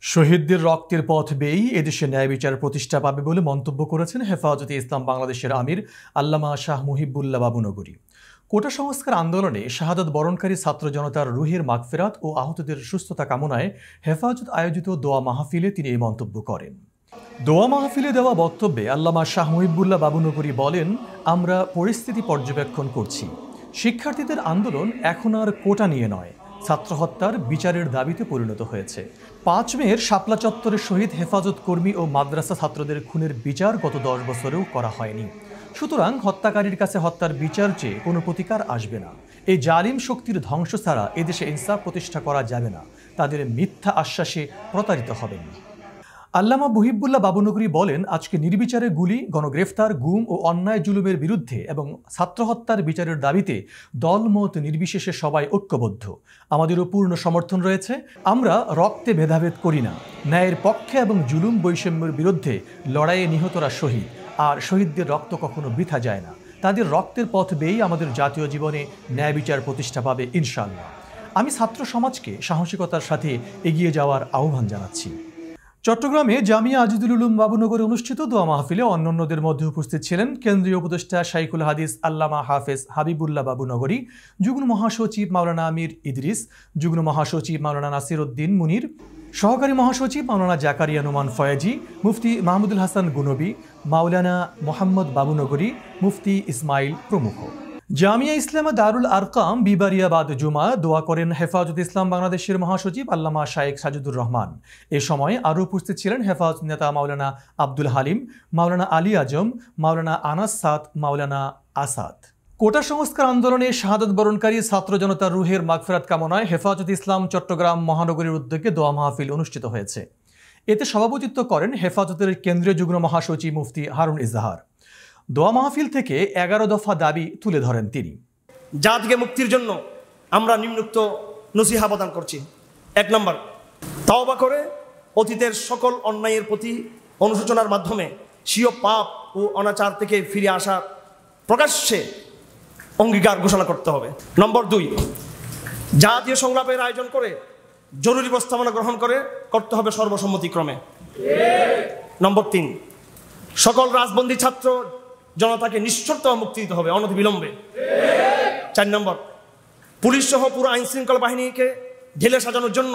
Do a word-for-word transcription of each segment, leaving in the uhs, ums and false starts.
শহীদদের রক্তের পথ বেয়েই এদেশে ন্যায় বিচার প্রতিষ্ঠা পাবে বলে মন্তব্য করেছেন হেফাজতে ইসলাম বাংলাদেশের আমির আল্লামা শাহ মুহিবুল্লাহ বাবুনগরী। কোটা সংস্কার আন্দোলনে শাহাদাত বরণকারী ছাত্র জনতার রুহের মাগফিরাত ও আহতদের সুস্থতা কামনায় হেফাজত আয়োজিত দোয়া মাহফিলে তিনি এই মন্তব্য করেন। দোয়া মাহফিলে দেওয়া বক্তব্যে আল্লামা শাহ মুহিবুল্লাহ বাবুনগরী বলেন, আমরা পরিস্থিতি পর্যবেক্ষণ করছি। শিক্ষার্থীদের আন্দোলন এখন আর কোটা নিয়ে নয়, ছাত্র হত্যার বিচারের দাবিতে পরিণত হয়েছে। পাঁচ মের শাপলা চত্বরে শহীদ হেফাজত কর্মী ও মাদ্রাসা ছাত্রদের খুনের বিচার গত দশ বছরেও করা হয়নি। সুতরাং হত্যাকারীর কাছে হত্যার বিচার চেয়ে কোনো প্রতিকার আসবে না। এই জালিম শক্তির ধ্বংস ছাড়া এদেশে ইনসাফ প্রতিষ্ঠা করা যাবে না। তাদের মিথ্যা আশ্বাসে প্রতারিত হবেন। আল্লামা মুহিবুল্লাহ বাবুনগরী বলেন, আজকে নির্বিচারে গুলি, গণগ্রেফতার, গুম ও অন্যায় জুলুমের বিরুদ্ধে এবং ছাত্র হত্যার বিচারের দাবিতে দলমত নির্বিশেষে সবাই ঐক্যবদ্ধ। আমাদেরও পূর্ণ সমর্থন রয়েছে। আমরা রক্তে ভেদাভেদ করি না। ন্যায়ের পক্ষে এবং জুলুম বৈষম্যের বিরুদ্ধে লড়াইয়ে নিহতরা শহীদ, আর শহীদদের রক্ত কখনো বৃথা যায় না। তাদের রক্তের পথ বেয়েই আমাদের জাতীয় জীবনে ন্যায় বিচার প্রতিষ্ঠা পাবে ইনশাআল্লাহ। আমি ছাত্র সমাজকে সাহসিকতার সাথে এগিয়ে যাওয়ার আহ্বান জানাচ্ছি। চট্টগ্রামে জামিয়া আজিজুল উলুম বাবুনগরে অনুষ্ঠিত দোয়া মাহফিলে অন্যান্যদের মধ্যে উপস্থিত ছিলেন কেন্দ্রীয় উপদেষ্টা শাইখুল হাদিস আল্লামা হাফেজ হাবিবুল্লাহ বাবুনগরী, যুগ্ম মহাসচিব মাওলানা আমির ইদ্রিস, যুগ্ম মহাসচিব মাওলানা নাসির উদ্দিন মুনির, সহকারী মহাসচিব মাওলানা জাকারিয়া নুমান ফয়াজি, মুফতি মাহমুদুল হাসান গুনবী, মাওলানা মোহাম্মদ বাবুনগরী, মুফতি ইসমাইল প্রমুখ। জামিয়া ইসলামা দারুল আরকাম বিবারিয়াবাদ জুমা দোয়া করেন হেফাজত ইসলাম বাংলাদেশের মহাসচিব আল্লামা শাইখ সাজিদুর রহমান। এ সময় আরও উপস্থিত ছিলেন হেফাজত নেতা মাওলানা আব্দুল হালিম, মাওলানা আলী আজম, মাওলানা আনাস সাদ, মাওলানা আসাদ। কোটা সংস্কার আন্দোলনে শাহাদাত বরণকারী ছাত্র জনতার রুহের মাগফিরাত কামনায় হেফাজত ইসলাম চট্টগ্রাম মহানগরীর উদ্যোগে দোয়া মাহফিল অনুষ্ঠিত হয়েছে। এতে সভাপতিত্ব করেন হেফাজতের কেন্দ্রীয় যুগ্ম মহাসচিব মুফতি হারুন ইজাহার। দোয়া মাহফিল থেকে এগারো দফা দাবি তুলে ধরেন তিনি। জাতিকে মুক্তির জন্য আমরা নিম্নোক্ত নসিহা প্রদান করছি। এক নম্বর, তওবা করে অতীতের সকল অন্যায়ের প্রতি অনুশোচনার মাধ্যমে স্বীয় পাপ ও অনাচার থেকে ফিরে আসা প্রকাশ্যে অঙ্গীকার ঘোষণা করতে হবে। নম্বর দুই, জাতীয় সংলাপের আয়োজন করে জরুরি প্রস্তাবনা গ্রহণ করে করতে হবে সর্বসম্মতিক্রমে। নম্বর তিন, সকল রাজবন্দী ছাত্র জনতাকে নিঃশর্ত মুক্তি দিতে হবে অনতিবিলম্বে। চার নম্বর, পুলিশ সহ পুরো আইন শৃঙ্খলা বাহিনীকে ঢেলে সাজানোর জন্য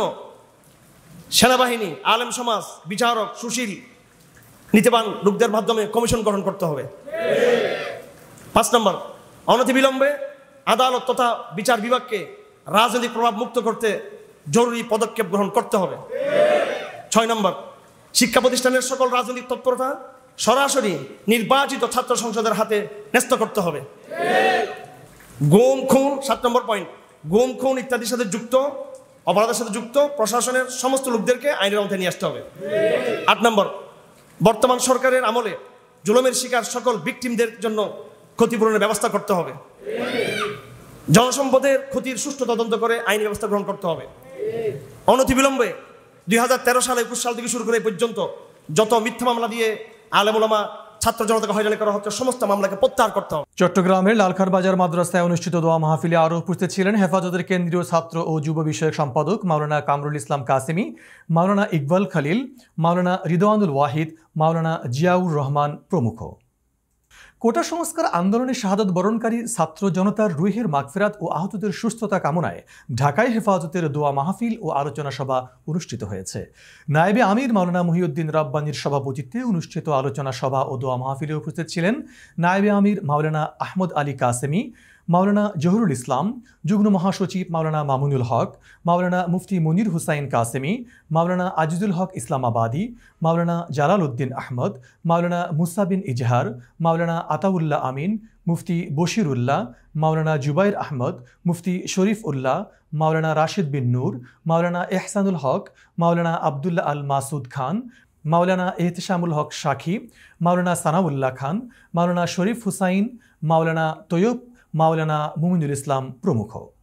সেনাবাহিনী, আলেম সমাজ, বিচারক, সুশীল, নীতিবান লোকদের মাধ্যমে কমিশন গঠন করতে হবে। পাঁচ নম্বর, অনতিবিলম্বে আদালত তথা বিচার বিভাগকে রাজনৈতিক প্রভাব মুক্ত করতে জরুরি পদক্ষেপ গ্রহণ করতে হবে। ছয় নম্বর, শিক্ষা প্রতিষ্ঠানের সকল রাজনৈতিক তৎপরতা সরাসরি নির্বাচিত ছাত্র সংসদের হাতে ন্যস্ত করতে হবে। গুম খুন, সাত নম্বর পয়েন্ট, গুম খুন ইত্যাদির সাথে যুক্ত অপরাধের সাথে যুক্ত প্রশাসনের সমস্ত লোকদেরকে আইনের মধ্যে নিয়ে আসতে হবে। আট নম্বর, বর্তমান সরকারের আমলে জুলুমের শিকার সকল ভিকটিমদের জন্য ক্ষতিপূরণের ব্যবস্থা করতে হবে। জনসম্পদের ক্ষতির সুষ্ঠু তদন্ত করে আইনি ব্যবস্থা গ্রহণ করতে হবে। অনতিবিলম্বে দুই হাজার তেরো সালে একুশ সাল থেকে শুরু করে পর্যন্ত যত মিথ্যা মামলা দিয়ে আলেম ওলামা ছাত্র জনতাকে হয়রানি করা হচ্ছে সমস্ত মামলাকে প্রত্যাহার করতে হবে। চট্টগ্রামের লালখার বাজার মাদ্রাসায় অনুষ্ঠিত দোয়া মাহফিলে আরও উপস্থিত ছিলেন হেফাজতের কেন্দ্রীয় ছাত্র ও যুব বিষয়ক সম্পাদক মাওলানা কামরুল ইসলাম কাসেমি, মাওলানা ইকবাল খালিল, মাওলানা রিদওয়ানুল ওয়াহিদ, মাওলানা জিয়াউর রহমান প্রমুখ। কোটা সংস্কার আন্দোলনে শাহাদাত বরণকারী ছাত্র জনতার রুহের মাগফিরাত ও আহতদের সুস্থতা কামনায় ঢাকায় হেফাজতের দোয়া মাহফিল ও আলোচনা সভা অনুষ্ঠিত হয়েছে। নায়েবে আমির মাওলানা মুহিউদ্দিন রাব্বানীর সভাপতিত্বে অনুষ্ঠিত আলোচনা সভা ও দোয়া মাহফিলে উপস্থিত ছিলেন নায়েবে আমির মাওলানা আহমদ আলী কাসেমি, মাওলানা জহুরুল ইসলাম, যুগ্ম মহাসচিব মাওলানা মামুনুল হক, মাওলানা মুফতি মুনির হুসাইন কাসেমি, মাওলানা আজিজুল হক ইসলামাবাদী, মাওলানা জালাল উদ্দিন আহমদ, মাওলানা মুসা বিন ইজহার, মাওলানা আতাউল্লাহ আমিন, মুফতি বশির উল্লাহ, মাওলানা জুবাইর আহমদ, মুফতি শরীফ উল্লাহ, মাওলানা রাশিদ বিন নূর, মাওলানা এহসানুল হক, মাওলানা আবদুল্লাহ আল মাসুদ খান, মাওলানা এহতেশামুল হক সাখী, মাওলানা সানাউল্লাহ খান, মাওলানা শরীফ হুসাইন, মাওলানা তৈয়ব, মাওলানা মুমিনুল ইসলাম প্রমুখ।